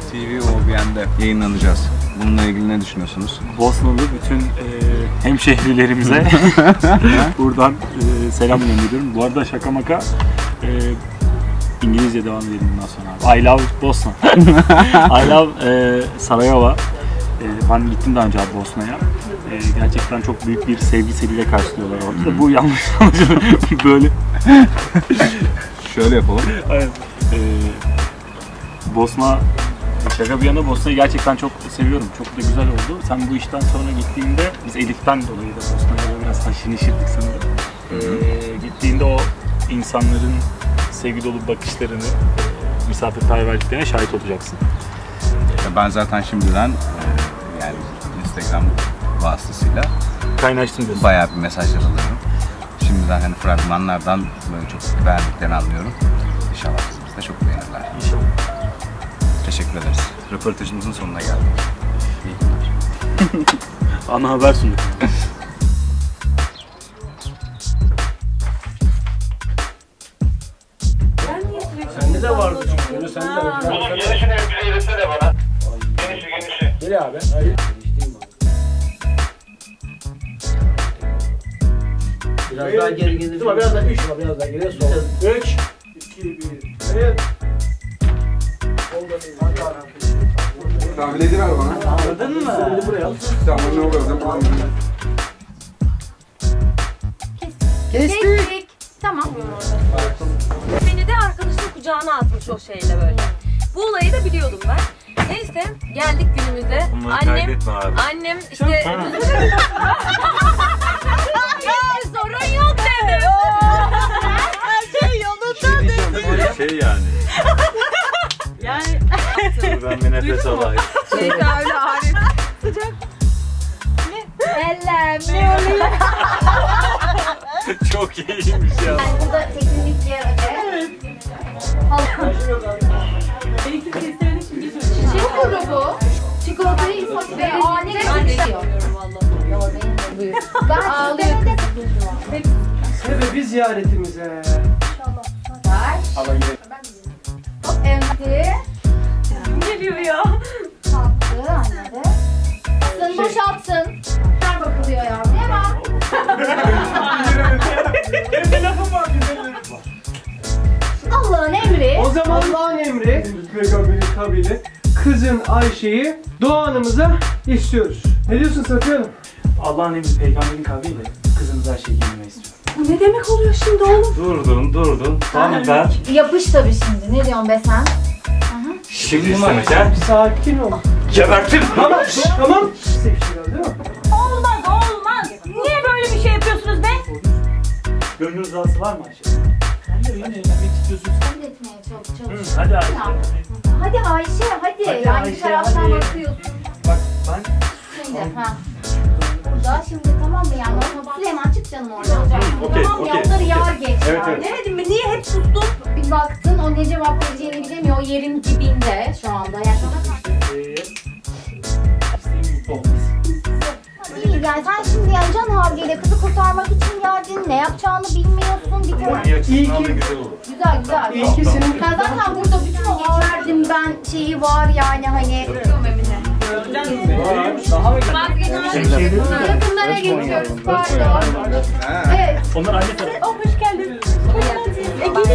TV OBN'de yayınlanacağız. Bununla ilgili ne düşünüyorsunuz? Bosnalı bütün hemşehrilerimize buradan selam gönderiyorum. Bu arada şaka maka İngilizce devam edelim bundan sonra. I love Bosna. I love Sarayova. Ben gittim daha önce Bosna'ya. Gerçekten çok büyük bir sevgisiyle karşılıyorlar orada. Bu yanlış anlaşılıyor. Böyle. Şöyle yapalım. Evet. Bosna, şaka bir yana Bosna'yı gerçekten çok seviyorum. Çok da güzel oldu. Sen bu işten sonra gittiğinde, biz Elif'ten dolayı da Bosna'ya biraz haşır neşirdik sanırım. Gittiğinde o insanların sevgi dolu bakışlarını, misafirperverliklerine şahit olacaksın. Ben zaten şimdiden yani Instagram vasıtasıyla kaynaştım diyorsun. Bayağı bir mesajlar alıyorum. Şimdiden hani fragmanlardan böyle çok beğendiklerini anlıyorum. İnşallah bizi de çok beğenirler. İnşallah. Teşekkür ederiz. Röportajımızın sonuna geldik. İyi günler. Ana haber sunduk. Sende de vardı çünkü. Sende de var. Bunun genişini bir eğretsene bana. Genişi. Gel abi. Hayır. Biraz daha geri gelir. Biraz daha 3 biraz daha geriye sol. 3 2 1. Evet. Tahmin ver bana. Anladın mı? Buraya al. Tamam ne oluyor? Kestik. Tamam. Beni de arkadaşının kucağına atmış o şeyle böyle. Bu olayı da biliyordum ben. Neyse geldik günümüze. Annem işte sorun yok dedi. Her şey yolunda dedi. Şey yani. Yani Ben bir nefes alayım. şey öyle harika. Sıcak. Ellem ne oluyor? Çok iyiymiş ya. Yani burada teknik yer öyle. Çiçek grubu. Çikolatayı ve ani geçiyor. Ben ağlıyorum. Sebebi ziyaretimize. Hop emdi. Geliyor ya. Kalktı anne. Asın boşaltsın. Her bakılıyor ya. Ne var? Allah'ın emri. O zaman Allah'ın emri, peygamberin kabili, kızın Ayşe'yi Doğan'ımıza istiyoruz. Ne diyorsun Safiye Hanım? Allah'ın emri peygamberin kavliyle kızınıza şey giymeyi istiyorum. Bu ne demek oluyor şimdi oğlum? Durdun. Tamam ben. Yapış tabii şimdi. Ne diyorsun be sen? Şimdi istemek ha. Sakin ol. Gebertim. Tamam. Sevişiyor değil mi? Olmaz. Niye böyle bir şey yapıyorsunuz be? Gönlünüz razı var mı Ayşe? Sen de benimle evlenmek istiyorsun. Sen de etmeye çalış. Hadi Ayşe. Hadi Ayşe hadi. Hadi Yani Ayşe, bir taraftan hadi. bakıyorsun. Bak ben... Şimdi burada şimdi tamam mı yani? Süleyman çık canım oradan. Okey, Tamam ya okey. onları yağ geç. Evet, ya. evet. Demedim mi? Niye hep sustun? Bir baktın o ne cevap vereceğini bilemiyor. O yerin dibinde şu anda. Yani değil yani sen şimdi yani can havliyle kızı kurtarmak için geldin. Ne yapacağını bilmiyorsun. Bir taraf. İyi ki, Güzel. iyi ki senin... Ben zaten burada bütün o geçerdim ben şeyi var yani hani. Yakınlara geçiyoruz pardon. Evet. Onlar aynı taraf. Hoş geldin.